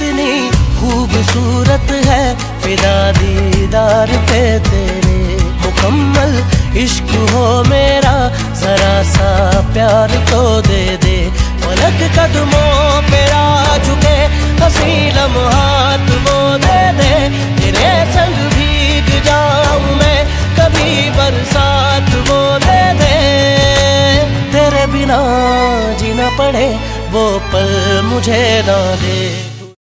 कितनी खूबसूरत है फिदा दीदार पे तेरे। मुकम्मल इश्क हो मेरा, जरा सा प्यार तो दे दे। पलक कदमों पे आ चुके हंसी लम्हात वो दे दे। तेरे संग भीग जाऊं मैं कभी बरसात वो दे दे। तेरे बिना जीना पड़े वो पल मुझे ना दे।